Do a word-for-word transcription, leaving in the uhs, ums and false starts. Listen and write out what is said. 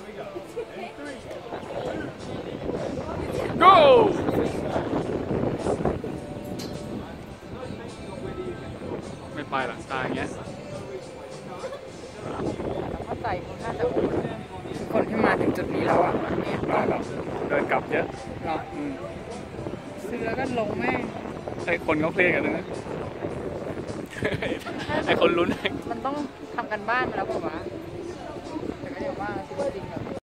go ไม่ไปหลังตาอย่างเงี้ยเข้าใจคุณน่าจะคนที่มาถึงจุดนี้แล้วอ่ะเนี่ยไปแล้วเดินกลับเยอะหรอซื้อแล้วก็ลงแม่งไอคนเขาเครียดกันนะไอคนลุ้นมันต้องทำกันบ้านมาแล้วป่าววะแต่ก็เดี๋ยวว่าจริงๆแบบ